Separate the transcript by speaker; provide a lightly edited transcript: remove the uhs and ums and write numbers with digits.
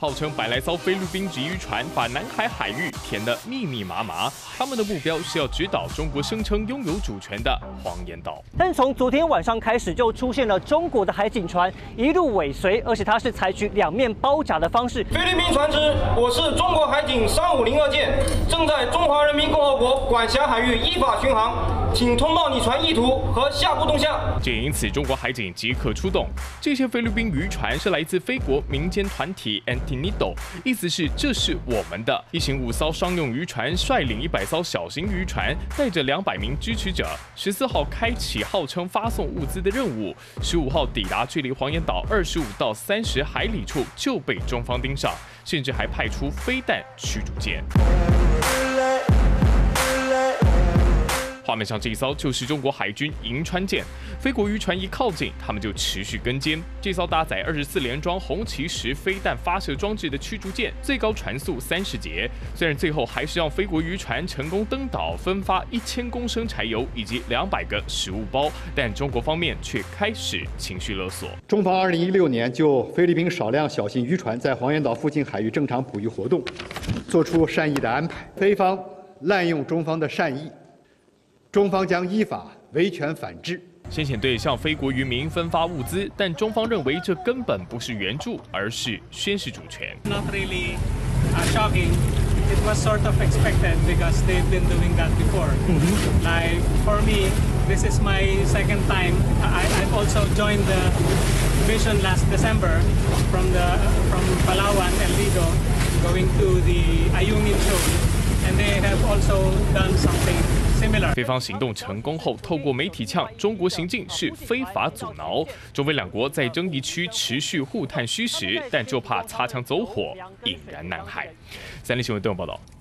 Speaker 1: 号称100来艘菲律宾籍渔船把南海海域填得密密麻麻，他们的目标是要直捣中国声称拥有主权的黄岩岛。
Speaker 2: 但从昨天晚上开始，就出现了中国的海警船一路尾随，而且它是采取两面包夹的方式。
Speaker 3: 菲律宾船只，我是中国海警3502舰，正在中华人民共和国管辖海域依法巡航，请通报你船意图和下步动向。
Speaker 1: 也因此，中国海警即刻出动。这些菲律宾渔船是来自菲国民间团体 Antinido， 意思是这是我们的。一行5艘商用渔船率领100艘小型渔船，带着200名支持者，14号开启号称发送物资的任务，15号抵达距离黄岩岛25到30海里处就被中方盯上，甚至还派出飞弹驱逐舰。画面上这一艘就是中国海军银川舰，菲国渔船一靠近，他们就持续跟监。这艘搭载24连装红旗10飞弹发射装置的驱逐舰，最高船速30节。虽然最后还是让菲国渔船成功登岛，分发1000公升柴油以及200个食物包，但中国方面却开始情绪勒索。
Speaker 4: 中方2016年就菲律宾少量小型渔船在黄岩岛附近海域正常捕鱼活动，作出善意的安排。菲方滥用中方的善意。中方将依法维权反制。
Speaker 1: 先遣队向菲国渔民分发物资，但中方认为这根本不是援助，而是宣示主权。
Speaker 5: Not really shocking. It was sort of expected because they've been doing that before. Like for me, this is my second time. I've also joined the mission last December from Palawan and Lido, going to the Ayungin show, and they have also done something.
Speaker 1: 菲方行动成功后，透过媒体呛中国行径是非法阻挠。中菲两国在争议区持续互探虚实，但就怕擦枪走火，引燃南海。3立新闻都有报道。